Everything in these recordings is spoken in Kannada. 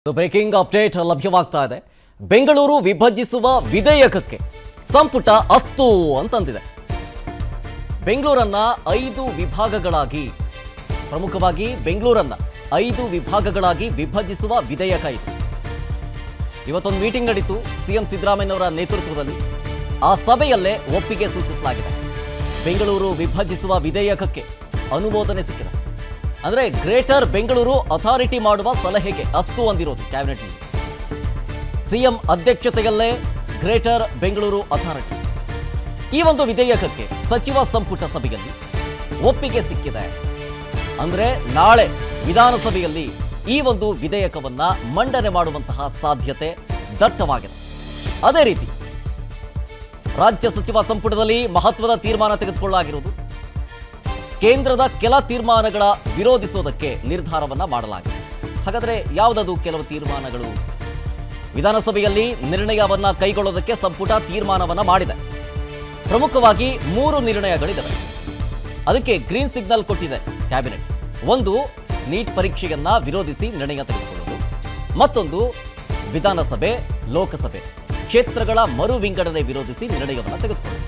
ಬ್ರೇಕಿಂಗ್ ಅಪ್ಡೇಟ್ ಲಭ್ಯವಾಗ್ತಾ ಇದೆ. ಬೆಂಗಳೂರು ವಿಭಜಿಸುವ ವಿಧೇಯಕಕ್ಕೆ ಸಂಪುಟ ಅಸ್ತು ಅಂತಂದಿದೆ. ಬೆಂಗಳೂರನ್ನ 5 ವಿಭಾಗಗಳಾಗಿ, ಪ್ರಮುಖವಾಗಿ ಬೆಂಗಳೂರನ್ನ 5 ವಿಭಾಗಗಳಾಗಿ ವಿಭಜಿಸುವ ವಿಧೇಯಕ ಇದೆ. ಇವತ್ತೊಂದು ಮೀಟಿಂಗ್ ನಡೀತು ಸಿಎಂ ಸಿದ್ದರಾಮಯ್ಯನವರ ನೇತೃತ್ವದಲ್ಲಿ. ಆ ಸಭೆಯಲ್ಲೇ ಒಪ್ಪಿಗೆ ಸೂಚಿಸಲಾಗಿದೆ. ಬೆಂಗಳೂರು ವಿಭಜಿಸುವ ವಿಧೇಯಕಕ್ಕೆ ಅನುಮೋದನೆ ಸಿಕ್ಕಿದೆ. ಅಂದ್ರೆ ಗ್ರೇಟರ್ ಬೆಂಗಳೂರು ಅಥಾರಿಟಿ ಮಾಡುವ ಸಲಹೆಗೆ ಅಸ್ತು ಅಂದಿರೋದು ಕ್ಯಾಬಿನೆಟ್ನಲ್ಲಿ. ಸಿಎಂ ಅಧ್ಯಕ್ಷತೆಯಲ್ಲೇ ಗ್ರೇಟರ್ ಬೆಂಗಳೂರು ಅಥಾರಿಟಿ. ಈ ಒಂದು ವಿಧೇಯಕಕ್ಕೆ ಸಚಿವ ಸಂಪುಟ ಸಭೆಯಲ್ಲಿ ಒಪ್ಪಿಗೆ ಸಿಕ್ಕಿದೆ. ಅಂದ್ರೆ ನಾಳೆ ವಿಧಾನಸಭೆಯಲ್ಲಿ ಈ ಒಂದು ವಿಧೇಯಕವನ್ನ ಮಂಡನೆ ಮಾಡುವಂತಹ ಸಾಧ್ಯತೆ ದಟ್ಟವಾಗಿದೆ. ಅದೇ ರೀತಿ ರಾಜ್ಯ ಸಚಿವ ಸಂಪುಟದಲ್ಲಿ ಮಹತ್ವದ ತೀರ್ಮಾನ ತೆಗೆದುಕೊಳ್ಳಲಾಗಿರುವುದು. ಕೇಂದ್ರದ ಕೆಲ ತೀರ್ಮಾನಗಳ ವಿರೋಧಿಸೋದಕ್ಕೆ ನಿರ್ಧಾರವನ್ನ ಮಾಡಲಾಗಿದೆ. ಹಾಗಾದ್ರೆ ಯಾವುದದು ಕೆಲವು ತೀರ್ಮಾನಗಳು? ವಿಧಾನಸಭೆಯಲ್ಲಿ ನಿರ್ಣಯವನ್ನ ಕೈಗೊಳ್ಳೋದಕ್ಕೆ ಸಂಪುಟ ತೀರ್ಮಾನವನ್ನ ಮಾಡಿದೆ. ಪ್ರಮುಖವಾಗಿ 3 ನಿರ್ಣಯಗಳಿವೆ. ಅದಕ್ಕೆ ಗ್ರೀನ್ ಸಿಗ್ನಲ್ ಕೊಟ್ಟಿದೆ ಕ್ಯಾಬಿನೆಟ್. ಒಂದು, ನೀಟ್ ಪರೀಕ್ಷೆಯನ್ನ ವಿರೋಧಿಸಿ ನಿರ್ಣಯ ತೆಗೆದುಕೊಳ್ಳುವುದು. ಮತ್ತೊಂದು, ವಿಧಾನಸಭೆ ಲೋಕಸಭೆ ಕ್ಷೇತ್ರಗಳ ಮರು ವಿಂಗಡಣೆ ವಿರೋಧಿಸಿ ನಿರ್ಣಯವನ್ನು ತೆಗೆದುಕೊಳ್ಳುವುದು.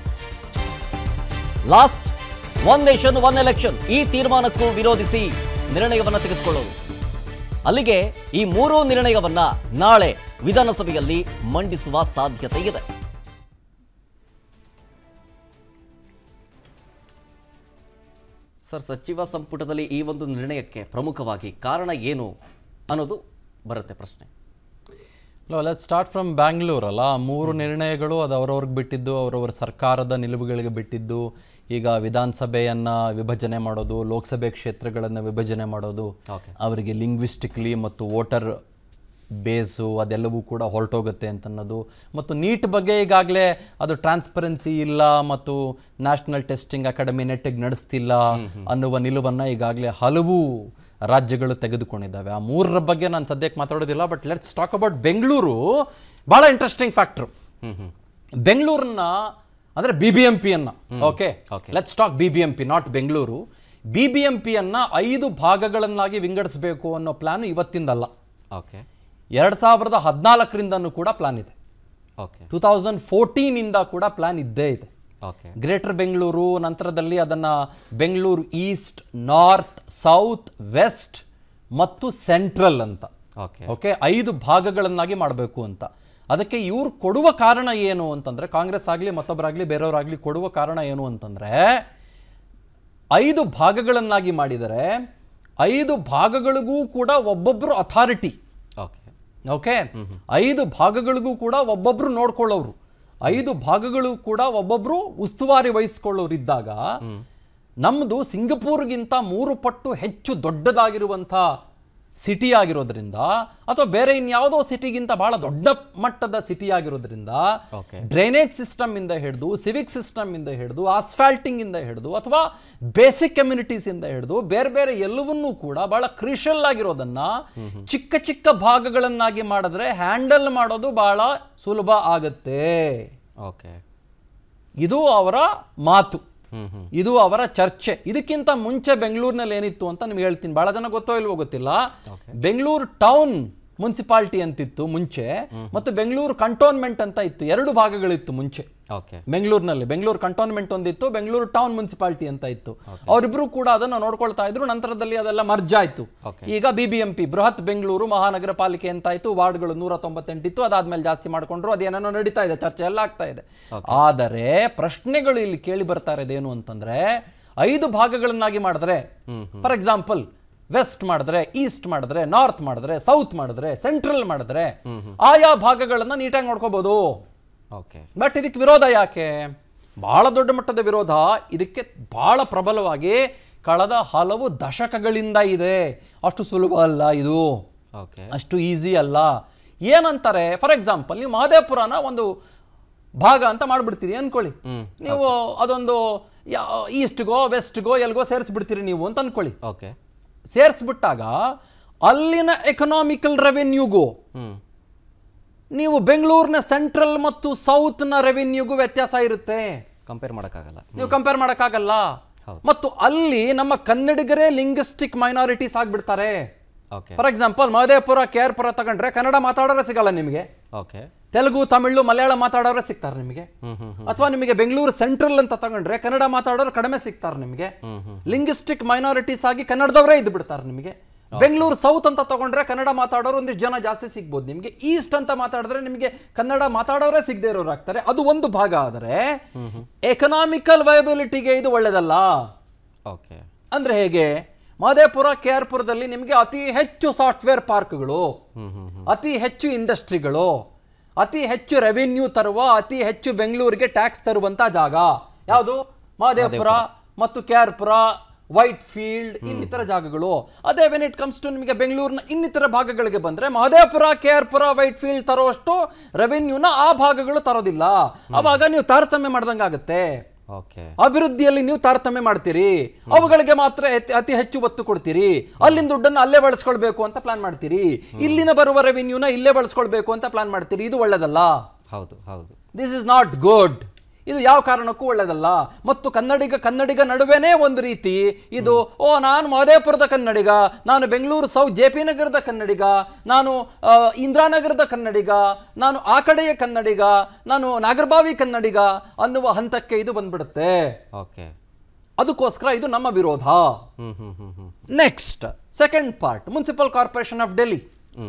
Last one nation one election ಈ ತೀರ್ಮಾನಕ್ಕೂ ವಿರೋಧಿಸಿ ನಿರ್ಣಯವನ್ನು ತೆಗೆದುಕೊಳ್ಳೋದು. ಅಲ್ಲಿಗೆ ಈ 3 ನಿರ್ಣಯವನ್ನ ನಾಳೆ ವಿಧಾನಸಭೆಯಲ್ಲಿ ಮಂಡಿಸುವ ಸಾಧ್ಯತೆ ಇದೆ. ಸರ್, ಸಚಿವ ಸಂಪುಟದಲ್ಲಿ ಈ ಒಂದು ನಿರ್ಣಯಕ್ಕೆ ಪ್ರಮುಖವಾಗಿ ಕಾರಣ ಏನು ಅನ್ನೋದು ಬರುತ್ತೆ ಪ್ರಶ್ನೆ. ಲೆಟ್ಸ್ ಸ್ಟಾರ್ಟ್ ಫ್ರಮ್ ಬ್ಯಾಂಗ್ಳೂರ್ ಅಲ್ಲ. 3 ನಿರ್ಣಯಗಳು ಅದು ಅವ್ರವ್ರಿಗೆ ಬಿಟ್ಟಿದ್ದು, ಅವರವರ ಸರ್ಕಾರದ ನಿಲುವುಗಳಿಗೆ ಬಿಟ್ಟಿದ್ದು. ಈಗ ವಿಧಾನಸಭೆಯನ್ನು ವಿಭಜನೆ ಮಾಡೋದು, ಲೋಕಸಭೆ ಕ್ಷೇತ್ರಗಳನ್ನು ವಿಭಜನೆ ಮಾಡೋದು, ಅವರಿಗೆ ಲಿಂಗ್ವಿಸ್ಟಿಕ್ಲಿ ಮತ್ತು ವೋಟರ್ ಬೇಸು ಅದೆಲ್ಲವೂ ಕೂಡ ಹೊರಟೋಗುತ್ತೆ ಅಂತನ್ನೋದು. ಮತ್ತು ನೀಟ್ ಬಗ್ಗೆ ಈಗಾಗಲೇ ಅದು ಟ್ರಾನ್ಸ್ಪರೆನ್ಸಿ ಇಲ್ಲ ಮತ್ತು ನ್ಯಾಷನಲ್ ಟೆಸ್ಟಿಂಗ್ ಅಕಾಡೆಮಿ ನೆಟ್ಟಿಗೆ ನಡೆಸ್ತಿಲ್ಲ ಅನ್ನುವ ನಿಲುವನ್ನು ಈಗಾಗಲೇ ಹಲವು ರಾಜ್ಯಗಳು ತೆಗೆದುಕೊಂಡಿದ್ದಾವೆ. ಆ 3ರ ಬಗ್ಗೆ ನಾನು ಸದ್ಯಕ್ಕೆ ಮಾತಾಡೋದಿಲ್ಲ. But let's talk about Bengaluru. ಭಾಳ ಇಂಟ್ರೆಸ್ಟಿಂಗ್ ಫ್ಯಾಕ್ಟ್ರು. ಬೆಂಗಳೂರನ್ನ ಅಂದರೆ BBMP-ಯನ್ನು, okay, let's talk BBMP, not Bengaluru. BBMP-ಯನ್ನು 5 ಭಾಗಗಳನ್ನಾಗಿ ವಿಂಗಡಿಸಬೇಕು ಅನ್ನೋ ಪ್ಲಾನ್ ಇವತ್ತಿಂದಲ್ಲ. ಓಕೆ, 2014ರಿಂದನೂ ಕೂಡ ಪ್ಲಾನ್ ಇದೆ. ಓಕೆ, 2014ಇಂದ ಕೂಡ ಪ್ಲಾನ್ ಇದ್ದೇ ಇದೆ. ಓಕೆ, ಗ್ರೇಟರ್ ಬೆಂಗಳೂರು, ನಂತರದಲ್ಲಿ ಅದನ್ನು Bengaluru east, north, south, west ಮತ್ತು ಸೆಂಟ್ರಲ್ ಅಂತ, ಓಕೆ, 5 ಭಾಗಗಳನ್ನಾಗಿ ಮಾಡಬೇಕು ಅಂತ. ಅದಕ್ಕೆ ಇವ್ರು ಕೊಡುವ ಕಾರಣ ಏನು ಅಂತಂದರೆ, ಕಾಂಗ್ರೆಸ್ ಆಗಲಿ ಮತ್ತೊಬ್ಬರಾಗಲಿ ಬೇರೆಯವರಾಗಲಿ ಕೊಡುವ ಕಾರಣ ಏನು ಅಂತಂದರೆ, 5 ಭಾಗಗಳನ್ನಾಗಿ ಮಾಡಿದರೆ 5 ಭಾಗಗಳಿಗೂ ಕೂಡ ಒಬ್ಬೊಬ್ಬರು ಅಥಾರಿಟಿ, ಓಕೆ, 5 ಭಾಗಗಳಿಗೂ ಕೂಡ ಒಬ್ಬೊಬ್ಬರು ನೋಡ್ಕೊಳ್ಳೋರು, 5 ಭಾಗಗಳು ಕೂಡ ಒಬ್ಬೊಬ್ಬರು ಉಸ್ತುವಾರಿ ವಹಿಸ್ಕೊಳ್ಳೋರು ಇದ್ದಾಗ, ನಮ್ಮದು ಸಿಂಗಪೂರ್ಗಿಂತ 3 ಪಟ್ಟು ಹೆಚ್ಚು ದೊಡ್ಡದಾಗಿರುವಂಥ ಸಿಟಿ ಆಗಿರೋದ್ರಿಂದ, ಅಥವಾ ಬೇರೆ ಇನ್ಯಾವುದೋ ಸಿಟಿಗಿಂತ ಬಹಳ ದೊಡ್ಡ ಮಟ್ಟದ ಸಿಟಿ ಆಗಿರೋದ್ರಿಂದ, ಡ್ರೈನೇಜ್ ಸಿಸ್ಟಮ್ ಇಂದ ಹಿಡಿದು, ಸಿವಿಕ್ ಸಿಸ್ಟಮ್ ಇಂದ ಹಿಡಿದು, ಆಸ್ಫಾಲ್ಟಿಂಗ್ ಇಂದ ಹಿಡಿದು, ಅಥವಾ ಬೇಸಿಕ್ ಕಮ್ಯುನಿಟೀಸ್ ಇಂದ ಹಿಡಿದು ಬೇರೆ ಬೇರೆ ಎಲ್ಲವನ್ನೂ ಕೂಡ ಬಹಳ ಕ್ರಿಷಲ್ ಆಗಿರೋದನ್ನ ಚಿಕ್ಕ ಚಿಕ್ಕ ಭಾಗಗಳನ್ನಾಗಿ ಮಾಡಿದ್ರೆ ಹ್ಯಾಂಡಲ್ ಮಾಡೋದು ಬಹಳ ಸುಲಭ ಆಗತ್ತೆ. ಓಕೆ, ಇದು ಅವರ ಮಾತು, ಇದು ಅವರ ಚರ್ಚೆ. ಇದಕ್ಕಿಂತ ಮುಂಚೆ ಬೆಂಗಳೂರಿನಲ್ಲಿ ಏನಿತ್ತು ಅಂತ ನಿಮ್ಗೆ ಹೇಳ್ತೀನಿ. ಬಹಳ ಜನ ಗೊತ್ತೋ ಇಲ್ವೋ ಗೊತ್ತಿಲ್ಲ. ಬೆಂಗಳೂರು ಟೌನ್ ಮುನ್ಸಿಪಾಲಿಟಿ ಅಂತಿತ್ತು ಮುಂಚೆ, ಮತ್ತು ಬೆಂಗಳೂರು ಕಂಟೋನ್ಮೆಂಟ್ ಅಂತ ಇತ್ತು. 2 ಭಾಗಗಳಿತ್ತು ಮುಂಚೆ ಬೆಂಗಳೂರಿನಲ್ಲಿ. ಬೆಂಗಳೂರು ಕಂಟೋನ್ಮೆಂಟ್ ಒಂದಿತ್ತು, ಬೆಂಗಳೂರು ಟೌನ್ ಮುನ್ಸಿಪಾಲಿಟಿ ಅಂತ ಇತ್ತು. ಅವರಿಬ್ರು ಕೂಡ ಅದನ್ನು ನೋಡ್ಕೊಳ್ತಾ ಇದ್ರು. ನಂತರದಲ್ಲಿ ಅದೆಲ್ಲ ಮರ್ಜ್ ಆಯ್ತು. ಈಗ BBMP, ಬೃಹತ್ ಬೆಂಗಳೂರು ಮಹಾನಗರ ಪಾಲಿಕೆ ಅಂತ ಆಯ್ತು. ವಾರ್ಡ್ಗಳು 198 ಇತ್ತು. ಅದಾದ್ಮೇಲೆ ಜಾಸ್ತಿ ಮಾಡ್ಕೊಂಡ್ರು. ಅದೇನೇನೋ ನಡೀತಾ ಇದೆ, ಚರ್ಚೆ ಎಲ್ಲ ಆಗ್ತಾ ಇದೆ. ಆದರೆ ಪ್ರಶ್ನೆಗಳು ಇಲ್ಲಿ ಕೇಳಿ ಬರ್ತಾ ಇರೋದೇನು ಅಂತಂದ್ರೆ, 5 ಭಾಗಗಳನ್ನಾಗಿ ಮಾಡಿದ್ರೆ, ಫಾರ್ ಎಕ್ಸಾಂಪಲ್ ವೆಸ್ಟ್ ಮಾಡಿದ್ರೆ, ಈಸ್ಟ್ ಮಾಡಿದ್ರೆ, ನಾರ್ತ್ ಮಾಡಿದ್ರೆ, ಸೌತ್ ಮಾಡಿದ್ರೆ, ಸೆಂಟ್ರಲ್ ಮಾಡಿದ್ರೆ, ಆಯಾ ಭಾಗಗಳನ್ನ ನೀಟಾಗಿ ನೋಡ್ಕೋಬಹುದು. ಬಟ್ ಇದಕ್ಕೆ ವಿರೋಧ ಯಾಕೆ? ಬಹಳ ದೊಡ್ಡ ಮಟ್ಟದ ವಿರೋಧ ಇದಕ್ಕೆ ಬಹಳ ಪ್ರಬಲವಾಗಿ ಕಳೆದ ಹಲವು ದಶಕಗಳಿಂದ ಇದೆ. ಅಷ್ಟು ಸುಲಭ ಅಲ್ಲ ಇದು, ಅಷ್ಟು ಈಸಿ ಅಲ್ಲ. ಏನಂತಾರೆ, ಫಾರ್ ಎಕ್ಸಾಂಪಲ್ ನೀವು ಮಹದೇವಪುರನ ಒಂದು ಭಾಗ ಅಂತ ಮಾಡ್ಬಿಡ್ತೀರಿ ಅನ್ಕೊಳ್ಳಿ. ನೀವು ಅದೊಂದು ಈಸ್ಟ್ಗೋ ವೆಸ್ಟ್ಗೋ ಎಲ್ಗೋ ಸೇರಿಸ್ಬಿಡ್ತೀರಿ ನೀವು ಅಂತ ಅನ್ಕೊಳ್ಳಿ. ಸೇರಿಸ್ಬಿಟ್ಟಾಗ ಅಲ್ಲಿನ ಎಕನಾಮಿಕಲ್ ರೆವೆನ್ಯೂಗೂ ನೀವು ಬೆಂಗಳೂರಿನ ಸೆಂಟ್ರಲ್ ಮತ್ತು ಸೌತ್ನ ರೆವೆನ್ಯೂಗೂ ವ್ಯತ್ಯಾಸ ಇರುತ್ತೆ. ಕಂಪೇರ್ ಮಾಡೋಕ್ಕಾಗಲ್ಲ, ನೀವು ಕಂಪೇರ್ ಮಾಡೋಕ್ಕಾಗಲ್ಲ. ಮತ್ತು ಅಲ್ಲಿ ನಮ್ಮ ಕನ್ನಡಿಗರೇ ಲಿಂಗ್ವಿಸ್ಟಿಕ್ ಮೈನಾರಿಟೀಸ್ ಆಗ್ಬಿಡ್ತಾರೆ. Okay for example Mahadevapura KR Pura ತಗೊಂಡ್ರೆ ಕನ್ನಡ ಮಾತಾಡೋರೇ ಸಿಗಲ್ಲ ನಿಮಗೆ. ಓಕೆ ತೆಲುಗು ತಮಿಳು ಮಲಯಾಳ ಮಾತಾಡೋರೇ ಸಿಗ್ತಾರೆ ನಿಮಗೆ. ಅಥವಾ ನಿಮಗೆ ಬೆಂಗಳೂರು ಸೆಂಟ್ರಲ್ ಅಂತ ತಗೊಂಡ್ರೆ ಕನ್ನಡ ಮಾತಾಡೋರು ಕಡಿಮೆ ಸಿಗ್ತಾರೆ ನಿಮಗೆ. ಲಿಂಗ್ವಿಸ್ಟಿಕ್ ಮೈನಾರಿಟೀಸ್ ಆಗಿ ಕನ್ನಡದವರೇ ಇದ್ದು ಬಿಡ್ತಾರೆ ನಿಮಗೆ. ಬೆಂಗಳೂರು ಸೌತ್ ಅಂತ ತಗೊಂಡ್ರೆ ಕನ್ನಡ ಮಾತಾಡೋರು ಒಂದಿಷ್ಟು ಜನ ಜಾಸ್ತಿ ಸಿಗ್ಬೋದು ನಿಮಗೆ. ಈಸ್ಟ್ ಅಂತ ಮಾತಾಡಿದ್ರೆ ನಿಮಗೆ ಕನ್ನಡ ಮಾತಾಡೋರೇ ಸಿಗದೆ ಇರೋರು ಆಗ್ತಾರೆ. ಅದು ಒಂದು ಭಾಗ. ಆದರೆ ಎಕನಾಮಿಕಲ್ ವಯಬಿಲಿಟಿಗೆ ಇದು ಒಳ್ಳೆಯದಲ್ಲ. ಓಕೆ ಅಂದ್ರೆ ಹೇಗೆ? ಮಹದೇವಪುರ KR ಪುರದಲ್ಲಿ ನಿಮಗೆ ಅತಿ ಹೆಚ್ಚು ಸಾಫ್ಟ್ವೇರ್ ಪಾರ್ಕ್ಗಳು, ಅತಿ ಹೆಚ್ಚು ಇಂಡಸ್ಟ್ರಿಗಳು, ಅತಿ ಹೆಚ್ಚು ರೆವಿನ್ಯೂ ತರುವ, ಅತಿ ಹೆಚ್ಚು ಬೆಂಗಳೂರಿಗೆ ಟ್ಯಾಕ್ಸ್ ತರುವಂತ ಜಾಗ ಯಾವುದು? ಮಹದೇವಪುರ ಮತ್ತು KR ಪುರ, ವೈಟ್ ಫೀಲ್ಡ್, ಇನ್ನಿತರ ಜಾಗಗಳು. ಅದೇ ವೆನ್ ಇಟ್ ಕಮ್ಸ್ ಟು ನಿಮಗೆ ಬೆಂಗಳೂರಿನ ಇನ್ನಿತರ ಭಾಗಗಳಿಗೆ ಬಂದ್ರೆ Mahadevapura KR Pura Whitefield ತರೋಷ್ಟು ರೆವೆನ್ಯೂನ ಆ ಭಾಗಗಳು ತರೋದಿಲ್ಲ. ಅವಾಗ ನೀವು ತಾರತಮ್ಯ ಮಾಡ್ದಂಗಾಗುತ್ತೆ. ಓಕೆ ಅಭಿವೃದ್ಧಿಯಲ್ಲಿ ನೀವು ತಾರತಮ್ಯ ಮಾಡ್ತೀರಿ. ಅವುಗಳಿಗೆ ಮಾತ್ರ ಅತಿ ಹೆಚ್ಚು ಒತ್ತು ಕೊಡ್ತೀರಿ. ಅಲ್ಲಿನ ದುಡ್ಡನ್ನು ಅಲ್ಲೇ ಬಳಸ್ಕೊಳ್ಬೇಕು ಅಂತ ಪ್ಲಾನ್ ಮಾಡ್ತೀರಿ. ಇಲ್ಲಿನ ಬರುವ ರೆವಿನ್ಯೂನ ಇಲ್ಲೇ ಬಳಸ್ಕೊಳ್ಬೇಕು ಅಂತ ಪ್ಲಾನ್ ಮಾಡ್ತೀರಿ. ಇದು ಒಳ್ಳೆದಲ್ಲ. ಹೌದು ಹೌದು. This is not good. ಇದು ಯಾವ ಕಾರಣಕ್ಕೂ ಒಳ್ಳೆದಲ್ಲ. ಮತ್ತು ಕನ್ನಡಿಗ ನಡುವೆನೇ ಒಂದು ರೀತಿ ಇದು, ನಾನು ಮಹದೇವಪುರದ ಕನ್ನಡಿಗ, ನಾನು ಬೆಂಗಳೂರು ಸೌತ್ JP ನಗರದ ಕನ್ನಡಿಗ, ನಾನು ಇಂದಿರಾನಗರದ ಕನ್ನಡಿಗ, ನಾನು ಆ ಕಡೆಯ ಕನ್ನಡಿಗ, ನಾನು ನಾಗರಬಾವಿ ಕನ್ನಡಿಗ ಅನ್ನುವ ಹಂತಕ್ಕೆ ಇದು ಬಂದ್ಬಿಡುತ್ತೆ. ಓಕೆ ಅದಕ್ಕೋಸ್ಕರ ಇದು ನಮ್ಮ ವಿರೋಧ. Next second part, municipal corporation of Delhi,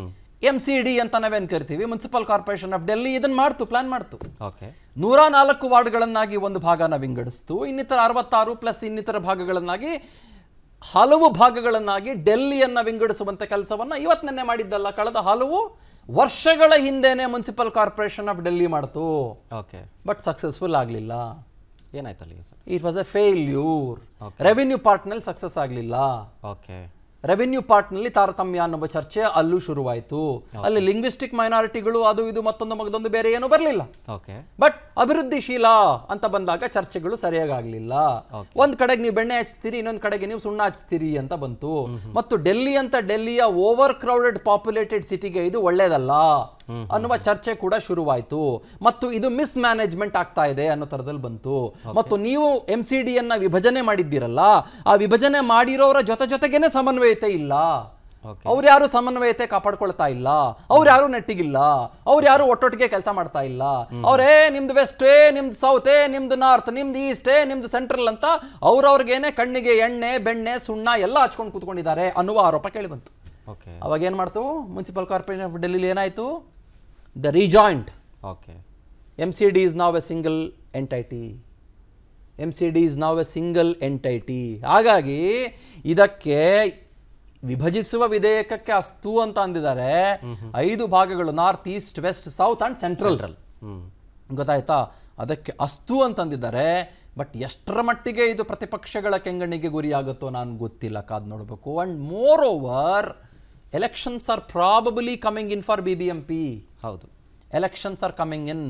MCD ಅಂತ ನಾವೇನು ಕರಿತೀವಿ, ಮುನ್ಸಿಪಲ್ ಕಾರ್ಪೊರೇಷನ್ ಆಫ್ ಡೆಲ್ಲಿ ಇದನ್ನು ಪ್ಲಾನ್ ಮಾಡ್ತು. ಓಕೆ 104 ವಾರ್ಡ್ಗಳನ್ನಾಗಿ ಒಂದು ಭಾಗನ ವಿಂಗಡಿಸ್ತು. ಇನ್ನಿತರ 66 ಪ್ಲಸ್ ಇನ್ನಿತರ ಭಾಗಗಳನ್ನಾಗಿ, ಹಲವು ಭಾಗಗಳನ್ನಾಗಿ ಡೆಲ್ಲಿಯನ್ನು ವಿಂಗಡಿಸುವಂಥ ಕೆಲಸವನ್ನು ಇವತ್ತಿನೇ ಮಾಡಿದ್ದಲ್ಲ, ಕಳೆದ ಹಲವು ವರ್ಷಗಳ ಹಿಂದೆನೆ ಮುನ್ಸಿಪಲ್ ಕಾರ್ಪೊರೇಷನ್ ಆಫ್ ಡೆಲ್ಲಿ ಮಾಡ್ತು. ಓಕೆ ಬಟ್ ಸಕ್ಸಸ್ಫುಲ್ ಆಗಲಿಲ್ಲ. ಏನಾಯ್ತು ಅಲ್ಲಿ ಸರ್? It was a failure. Revenue ಪಾರ್ಟ್ನಲ್ಲಿ ಸಕ್ಸಸ್ ಆಗಲಿಲ್ಲ. ಓಕೆ ರೆವಿನ್ಯೂ ಪಾರ್ಟ್ನಲ್ಲಿ ತಾರತಮ್ಯ ಅನ್ನುವ ಚರ್ಚೆ ಅಲ್ಲೂ ಶುರುವಾಯಿತು. ಅಲ್ಲಿ ಲಿಂಗ್ವಿಸ್ಟಿಕ್ ಮೈನಾರಿಟಿಗಳು ಅದು ಇದು ಮತ್ತೊಂದು ಮಗದೊಂದು ಬೇರೆ ಏನೂ ಬರಲಿಲ್ಲ. ಓಕೆ ಬಟ್ ಅಭಿವೃದ್ಧಿಶೀಲ ಅಂತ ಬಂದಾಗ ಚರ್ಚೆಗಳು ಸರಿಯಾಗಲಿಲ್ಲ. ಒಂದ್ ಕಡೆಗೆ ನೀವು ಬೆಣ್ಣೆ ಹಚ್ತೀರಿ, ಇನ್ನೊಂದು ಕಡೆಗೆ ನೀವು ಸುಣ್ಣ ಹಚ್ತೀರಿ ಅಂತ ಬಂತು. ಮತ್ತು ಡೆಲ್ಲಿಯ ಓವರ್ ಕ್ರೌಡೆಡ್ ಪಾಪ್ಯುಲೇಟೆಡ್ ಸಿಟಿಗೆ ಇದು ಒಳ್ಳೇದಲ್ಲ ಅನ್ನುವ ಚರ್ಚೆ ಕೂಡ ಶುರುವಾಯಿತು. ಮತ್ತು ಇದು ಮಿಸ್ ಮ್ಯಾನೇಜ್ಮೆಂಟ್ ಆಗ್ತಾ ಇದೆ ಅನ್ನೋ ತರದಲ್ಲಿ ಬಂತು. ಮತ್ತು ನೀವು MCDಯನ್ನ ವಿಭಜನೆ ಮಾಡಿದ್ದೀರಲ್ಲ, ಆ ವಿಭಜನೆ ಮಾಡಿರೋರ ಜೊತೆಗೇನೆ ಸಮನ್ವಯತೆ ಇಲ್ಲ. ಅವ್ರು ಯಾರು ಸಮನ್ವಯತೆ ಕಾಪಾಡ್ಕೊಳ್ತಾ ಇಲ್ಲ, ಅವ್ರು ಯಾರು ನೆಟ್ಟಿಗಿಲ್ಲ, ಅವ್ರು ಯಾರು ಒಟ್ಟೊಟ್ಟಿಗೆ ಕೆಲಸ ಮಾಡ್ತಾ ಇಲ್ಲ. ಅವರೇ ನಿಮ್ದು ವೆಸ್ಟೇ, ನಿಮ್ದು ಸೌತೇ, ನಿಮ್ದು ನಾರ್ತ್, ನಿಮ್ದು ಈಸ್ಟೇ, ನಿಮ್ದು ಸೆಂಟ್ರಲ್ ಅಂತ ಅವ್ರವ್ರಿಗೇನೆ ಕಣ್ಣಿಗೆ ಎಣ್ಣೆ ಬೆಣ್ಣೆ ಸುಣ್ಣ ಎಲ್ಲ ಹಚ್ಕೊಂಡು ಕೂತ್ಕೊಂಡಿದ್ದಾರೆ ಅನ್ನುವ ಆರೋಪ ಕೇಳಿ ಬಂತು. ಅವಾಗ ಏನ್ ಮಾಡ್ತು ಮುನ್ಸಿಪಲ್ ಕಾರ್ಪೊರೇಷನ್ ಆಫ್ ಡೆಲ್ಲಿ? ಏನಾಯ್ತು? The rejoined. Okay MCD is now a single entity. MCD is now a single entity. ಹಾಗಾಗಿ ಇದಕ್ಕೆ ವಿಭಜಿಸುವ ವಿಧೇಯಕಕ್ಕೆ ಅಸ್ತು ಅಂತ ಅಂದಿದ್ದಾರೆ. 5 ಭಾಗಗಳು, north, east, west, south and central. ಗೊತ್ತಾಯ್ತಾ? ಅದಕ್ಕೆ ಅಸ್ತು ಅಂತಂದಿದ್ದಾರೆ. ಬಟ್ ಎಷ್ಟರ ಮಟ್ಟಿಗೆ ಇದು ಪ್ರತಿಪಕ್ಷಗಳ ಕೆಂಗಣ್ಣಿಗೆ ಗುರಿಯಾಗುತ್ತೋ ನಾನು ಗೊತ್ತಿಲ್ಲ, ಕಾದ್ ನೋಡಬೇಕು. And moreover, elections are probably coming in for BBMP. ಹೌದು, ಎಲೆಕ್ಷನ್ಸ್ ಆರ್ ಕಮಿಂಗ್ ಇನ್.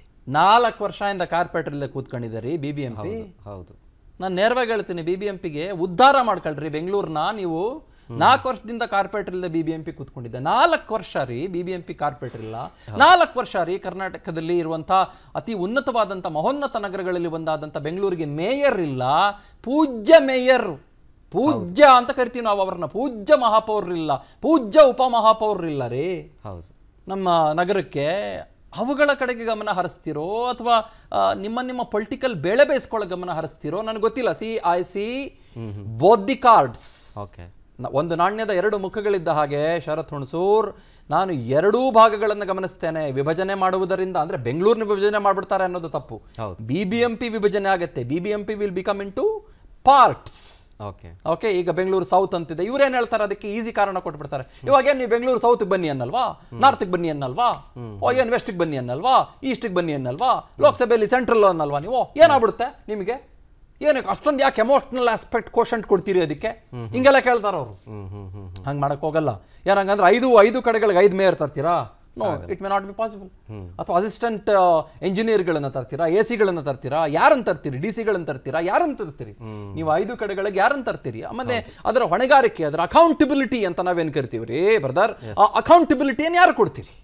4 ವರ್ಷದಿಂದ ಕಾರ್ಪೊರೇಟರ್ಲ್ಲೇ ಕೂತ್ಕೊಂಡಿದ್ದಾರೆ BBMP. ಹೌದು, ನಾನು ನೇರವಾಗಿ ಹೇಳ್ತೀನಿ, BBMPಗೆ ಉದ್ಧಾರ ಮಾಡ್ಕೊಳ್ರಿ ಬೆಂಗಳೂರನ್ನ. ನೀವು 4 ವರ್ಷದಿಂದ ಕಾರ್ಪೊರೇಟರ್ ಇಲ್ಲದೆ BBMP ಕೂತ್ಕೊಂಡಿದ್ದೆ. 4 ವರ್ಷ ರೀ BBMP ಕಾರ್ಪೊರೇಟರ್ ಇಲ್ಲ. 4 ವರ್ಷ ರೀ ಕರ್ನಾಟಕದಲ್ಲಿ ಇರುವಂಥ ಅತಿ ಉನ್ನತವಾದಂಥ ಮಹೋನ್ನತ ನಗರಗಳಲ್ಲಿ ಒಂದಾದಂಥ ಬೆಂಗಳೂರಿಗೆ ಮೇಯರ್ ಇಲ್ಲ. ಪೂಜ್ಯ ಮೇಯರ್, ಪೂಜ್ಯ ಅಂತ ಕರಿತೀವಿ ನಾವು ಅವ್ರನ್ನ. ಪೂಜ್ಯ ಮಹಾಪೌರರಿಲ್ಲ, ಪೂಜ್ಯ ಉಪಮಹಾಪೌರರಿಲ್ಲ ರೀ ನಮ್ಮ ನಗರಕ್ಕೆ. ಅವುಗಳ ಕಡೆಗೆ ಗಮನ ಹರಿಸ್ತಿರೋ ಅಥವಾ ನಿಮ್ಮ ಪೊಲಿಟಿಕಲ್ ಬೇಳೆ ಬೇಯಿಸ್ಕೊಳ್ಳೋ ಗಮನ ಹರಿಸ್ತಿರೋ ನನಗೆ ಗೊತ್ತಿಲ್ಲ. I see both the cards. ಒಂದು ನಾಣ್ಯದ 2 ಮುಖಗಳಿದ್ದ ಹಾಗೆ ಶರತ್ ಹುಣಸೂರ್, ನಾನು 2 ಭಾಗಗಳನ್ನು ಗಮನಿಸ್ತೇನೆ. ವಿಭಜನೆ ಮಾಡುವುದರಿಂದ ಅಂದ್ರೆ ಬೆಂಗಳೂರಿನ ವಿಭಜನೆ ಮಾಡ್ಬಿಡ್ತಾರೆ ಅನ್ನೋದು ತಪ್ಪು. BBMP ವಿಭಜನೆ ಆಗುತ್ತೆ. BBMP will become in two parts. Okay, ಈಗ ಬೆಂಗಳೂರು ಸೌತ್ ಅಂತಿದೆ. ಇವ್ರೇನ್ ಹೇಳ್ತಾರೆ, ಅದಕ್ಕೆ ಈಸಿ ಕಾರಣ ಕೊಟ್ಬಿಡ್ತಾರೆ. ಇವಾಗ ಏನು ನೀವು ಬೆಂಗಳೂರು ಸೌತ್ಗೆ ಬನ್ನಿ ಅನ್ನಲ್ವಾ, ನಾರ್ತ್ಗೆ ಬನ್ನಿ ಅನ್ನಲ್ವಾ, ಏನು ವೆಸ್ಟ್ಗೆ ಬನ್ನಿ ಅನ್ನಲ್ವಾ, ಈಸ್ಟ್ಗೆ ಬನ್ನಿ ಅನ್ನಲ್ವಾ, ಲೋಕಸಭೆಯಲ್ಲಿ ಸೆಂಟ್ರಲ್ ಅನ್ನಲ್ವಾ, ನೀವು ಏನಾಗ್ಬಿಡುತ್ತೆ ನಿಮಗೆ? ಏನಕ್ಕೆ ಅಷ್ಟೊಂದು ಯಾಕೆ ಎಮೋಷನಲ್ ಆಸ್ಪೆಕ್ಟ್ ಕೋಶಂಟ್ ಕೊಡ್ತೀರಿ ಅದಕ್ಕೆ? ಹಿಂಗೆಲ್ಲ ಕೇಳ್ತಾರ ಅವರು. ಹಂಗೆ ಮಾಡಕ್ ಹೋಗಲ್ಲ. ಏನಂಗಂದ್ರೆ 5 ಕಡೆಗಳಿಗೆ 5 ಮೇಯರ್ ತರ್ತೀರಾ? No, it may not be possible. ಅಥವಾ ಅಸಿಸ್ಟೆಂಟ್ ಇಂಜಿನಿಯರ್ಗಳನ್ನ ತರ್ತೀರಾ, AC ಗಳನ್ನ ತರ್ತೀರಾ, ಯಾರನ್ನ ತರ್ತೀರಿ? DC ಗಳನ್ನ ತರ್ತೀರಾ, ಯಾರನ್ನ ತರ್ತೀರಿ? ನೀವು 5 ಕಡೆಗಳಿಗೆ ಯಾರನ್ನ ತರ್ತೀರಿ? ಆಮೇಲೆ ಅದರ ಹೊಣೆಗಾರಿಕೆ, ಅದರ ಅಕೌಂಟಬಿಲಿಟಿ ಅಂತ ನಾವೇನು ಕರಿತೀವಿ ರೀ ಬ್ರದರ್, ಆ ಅಕೌಂಟಬಿಲಿಟಿಯನ್ನು ಯಾರು ಕೊಡ್ತೀರಿ?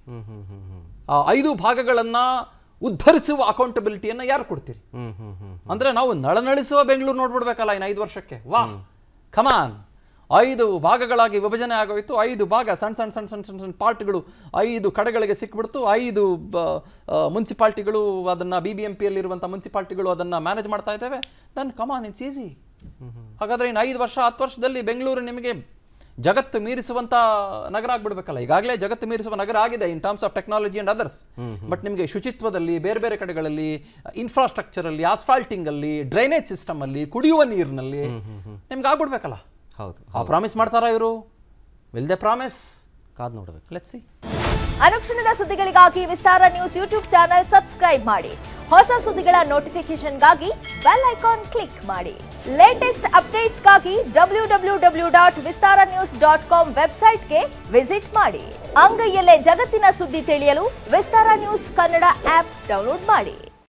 ಆ 5 ಭಾಗಗಳನ್ನ ಉದ್ಧರಿಸುವ ಅಕೌಂಟಬಿಲಿಟಿಯನ್ನು ಯಾರು ಕೊಡ್ತೀರಿ? ಅಂದ್ರೆ ನಾವು ನಳನಳಿಸುವ ಬೆಂಗಳೂರು ನೋಡ್ಬಿಡ್ಬೇಕಲ್ಲ ಇನ್ನು 5 ವರ್ಷಕ್ಕೆ. ವಾ ಕಮಾನ್, 5 ಭಾಗಗಳಾಗಿ ವಿಭಜನೆ ಆಗೋಯಿತು. 5 ಭಾಗ ಸಣ್ಣ ಸಣ್ಣ ಸಣ್ಣ ಸಣ್ಣ ಸಣ್ಣ ಸಣ್ಣ ಪಾರ್ಟ್ಗಳು 5 ಕಡೆಗಳಿಗೆ ಸಿಕ್ಬಿಡ್ತು. 5 ಮುನ್ಸಿಪಾಲ್ಟಿಗಳು ಅದನ್ನು BBMPಯಲ್ಲಿರುವಂಥ ಮುನ್ಸಿಪಾಲ್ಟಿಗಳು ಅದನ್ನು ಮ್ಯಾನೇಜ್ ಮಾಡ್ತಾ ಇದ್ದೇವೆ. Then come on, it's easy. ಹಾಗಾದರೆ ಇನ್ನು 5 ವರ್ಷ 10 ವರ್ಷದಲ್ಲಿ ಬೆಂಗಳೂರು ನಿಮಗೆ ಜಗತ್ತು ಮೀರಿಸುವಂಥ ನಗರ ಆಗ್ಬಿಡ್ಬೇಕಲ್ಲ. ಈಗಾಗಲೇ ಜಗತ್ತು ಮೀರಿಸುವ ನಗರ ಆಗಿದೆ in terms of technology and others. But ನಿಮಗೆ ಶುಚಿತ್ವದಲ್ಲಿ, ಬೇರೆ ಬೇರೆ ಕಡೆಗಳಲ್ಲಿ, ಇನ್ಫ್ರಾಸ್ಟ್ರಕ್ಚರಲ್ಲಿ, ಆಸ್ಫಾಲ್ಟಿಂಗಲ್ಲಿ, ಡ್ರೈನೇಜ್ ಸಿಸ್ಟಮಲ್ಲಿ, ಕುಡಿಯುವ ನೀರಿನಲ್ಲಿ ನಿಮ್ಗೆ ಆಗ್ಬಿಡ್ಬೇಕಲ್ಲ. ಹೌದು. ಆ ಪ್ರಾಮಿಸ್ ಮಾಡ್ತಾರಾ ಇವರು? Will they promise? ಕಾದು ನೋಡಬೇಕು. Let's see. ಅನುಕ್ಷಣದ ಸುದ್ದಿಗಳಿಗಾಗಿ Vistara news YouTube channel subscribe ಮಾಡಿ. ಹೊಸ ಸುದ್ದಿಗಳ ನೋಟಿಫಿಕೇಶನ್ಗಾಗಿ ಬೆಲ್ ಐಕಾನ್ ಕ್ಲಿಕ್ ಮಾಡಿ. ಲೇಟೆಸ್ಟ್ ಅಪ್ಡೇಟ್ಸ್ಗಾಗಿ www.vistaranews.com ವೆಬ್ಸೈಟ್ಗೆ ವಿಸಿಟ್ ಮಾಡಿ. ಅಂಗೈಯಲ್ಲೇ ಜಗತ್ತಿನ ಸುದ್ದಿ ತಿಳಿಯಲು Vistara news Kannada app download ಮಾಡಿ.